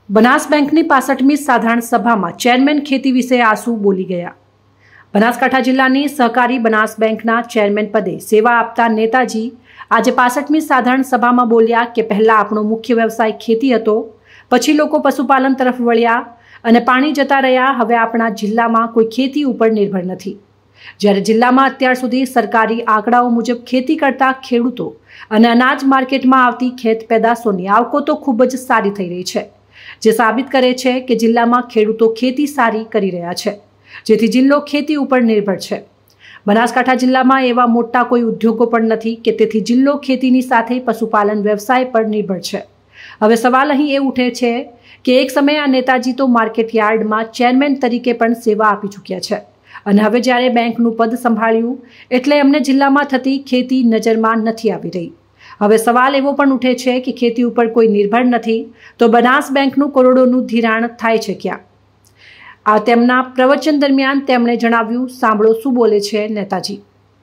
બનાસ બેંકની 65મી સાધારણ સભામાં ચેરમેન ખેતી વિશે આંસુ બોલી ગયા। બનાસકાંઠા જિલ્લાની સહકારી બનાસ બેંકના ચેરમેન પદે સેવા આપતા નેતાજી આજે 65મી સાધારણ સભામાં બોલ્યા કે પહેલા આપણો મુખ્ય વ્યવસાય ખેતી હતો, પછી લોકો પશુપાલન તરફ વળ્યા અને પાણી જતા રહ્યા। હવે આપણા જિલ્લામાં કોઈ ખેતી ઉપર નિર્ભર નથી। જ્યારે જિલ્લામાં અત્યાર સુધી સરકારી આંકડાઓ મુજબ ખેતી કરતા ખેડૂતો અને અનાજ માર્કેટમાં આવતી ખેત પેદાશોની આવકો તો ખૂબ જ સારી થઈ રહી છે, જે સાબિત કરે છે કે જિલ્લામાં ખેડૂતો ખેતી સારી કરી રહ્યા છે, જેથી જિલ્લો ખેતી ઉપર નિર્ભર છે। બનાસકાંઠા જિલ્લામાં એવા મોટા કોઈ ઉદ્યોગો પણ નથી કે તેથી જિલ્લો ખેતીની સાથે પશુપાલન વ્યવસાય પર નિર્ભર છે। હવે સવાલ અહીં એ ઉઠે છે કે એક સમયે આ નેતાજી તો માર્કેટ યાર્ડમાં ચેરમેન તરીકે પણ સેવા આપી ચૂક્યા છે અને હવે જ્યારે બેંકનું પદ સંભાળ્યું એટલે એમને જિલ્લામાં થતી ખેતી નજરમાં નથી આવી રહી। હવે સવાલ એવો પણ ઉઠે છે કે ખેતી ઉપર કોઈ નિર્ભર નથી તો બનાસ બેંકનું કરોડોનું ધિરાણ થાય છે ક્યાં? આ તેમના પ્રવચન દરમિયાન તેમણે જણાવ્યું। સાંભળો શું બોલે છે નેતાજી।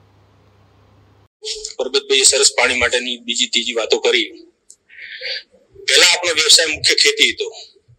પરબતભાઈએ સરસ પાણી માટેની બીજી ત્રીજી વાતો કરી। પહેલા આપણો વ્યવસાય મુખ્ય ખેતી હતો।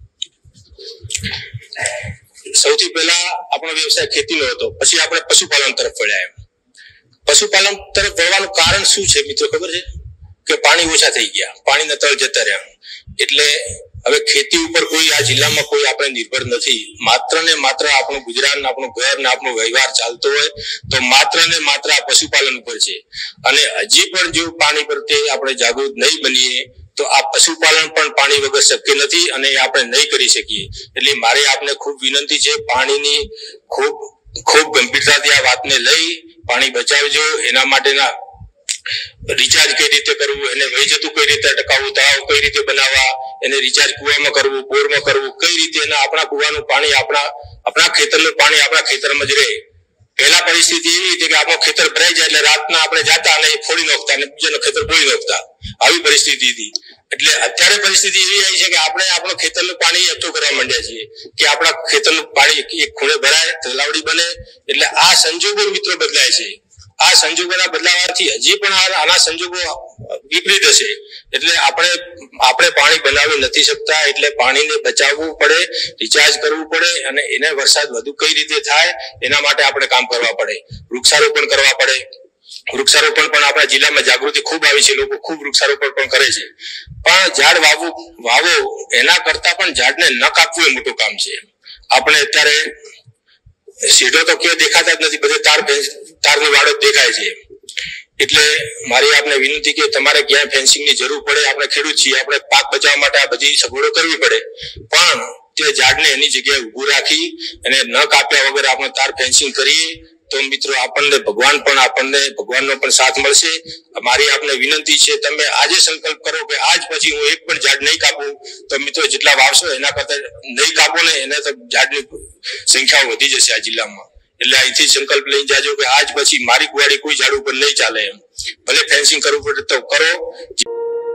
સૌથી પહેલા આપણો વ્યવસાય ખેતીનો હતો, પછી આપણે પશુપાલન તરફ વળ્યા। પશુપાલન તરફ વળવાનું કારણ શું છે મિત્રો ખબર છે? કે પાણી ઓછા થઈ ગયા, પાણીના તળ જતા રહ્યા। એટલે હવે ખેતી ઉપર કોઈ આ જિલ્લામાં કોઈ આપણે નિર્ભર નથી। માત્ર ને માત્ર આપણું ગુજરાન, આપણું ઘર ને આપણો વ્યવહાર ચાલતો હોય તો માત્ર ને માત્ર આ પશુપાલન ઉપર છે। અને હજી પણ જો પાણી પ્રત્યે આપણે જાગૃત નહીં બનીએ તો આ પશુપાલન પણ પાણી વગર શક્ય નથી અને આપણે નહીં કરી શકીએ। એટલે મારે આપને ખૂબ વિનંતી છે, પાણીની ખૂબ ગંભીરતાથી આ વાતને લઈ પાણી બચાવજો। એના માટેના રિચાર્જ કઈ રીતે કરવું, એને વહી જતું કઈ રીતે અટકાવવું, તળાવ કઈ રીતે બનાવવા, એને રિચાર્જ કુવામાં કરવું, બોરમાં કરવું, કઈ રીતે એના આપણા કુવાનું પાણી આપણા ખેતરનું પાણી આપણા ખેતરમાં જ રહે। પહેલા પરિસ્થિતિ એવી હતી કે આપણું ખેતર ભરાઈ જાય એટલે રાતના આપણે જાતા અને ફોડી નાખતા અને બીજાનું ખેતર ફોડી નાખતા, આવી પરિસ્થિતિ હતી। એટલે અત્યારે પરિસ્થિતિ એવી આવી છે કે આપણે આપણું ખેતરનું પાણી એકઠું કરવા માંડ્યા છીએ કે આપણા ખેતરનું પાણી એક ખૂણે ભરાય, તલાવડી બને। એટલે આ સંજોગો મિત્રો બદલાય છે। આ સંજોગોના બદલાવાથી હજી પણ આના સંજોગો વિપરીત હશે। એટલે આપણે પાણી બનાવી નથી શકતા, એટલે પાણીને બચાવવું પડે, રિચાર્જ કરવું પડે અને એને વરસાદ વધુ કઈ રીતે થાય એના માટે આપણે કામ કરવા પડે, વૃક્ષારોપણ કરવા પડે। વૃક્ષારોપણ પણ આપણા જિલ્લામાં જાગૃતિ ખૂબ આવી છે, લોકો ખૂબ વૃક્ષારોપણ પણ કરે છે। પણ ઝાડ વાવો એના કરતા પણ ઝાડને ન કાપવું એ મોટું કામ છે। આપણે અત્યારે સીધો તો ક્યાં દેખાતા જ નથી, બધે તારની વાડો દેખાય છે। એટલે મારી આપને વિનંતી કે તમારે ક્યાં ફેન્સિંગની જરૂર પડે, આપણે ખેડૂત છીએ, આપણે પાક બચાવવા માટે આ બધી સગવડો કરવી પડે, પણ તે ઝાડને એની જગ્યાએ ઊભું રાખી અને ન કાપ્યા વગર આપણે તાર ફેન્સિંગ કરીએ તો મિત્રો ભગવાનનો પણ સાથ મળશે। મારી આપને વિનંતી છે, તમે આજે સંકલ્પ કરો કે આજ પછી હું એક પણ ઝાડ નહીં કાપું, તો મિત્રો જેટલા વાવશો એના કરતા નહીં કાપો ને એને તો ઝાડની સંખ્યા વધી જશે આ જિલ્લામાં। એટલે અહીંથી સંકલ્પ લઈ જાજો કે આજ પછી મારી કુવાડી કોઈ ઝાડ ઉપર નહીં ચાલે, એમ ભલે ફેન્સિંગ કરવું પડે તો કરો।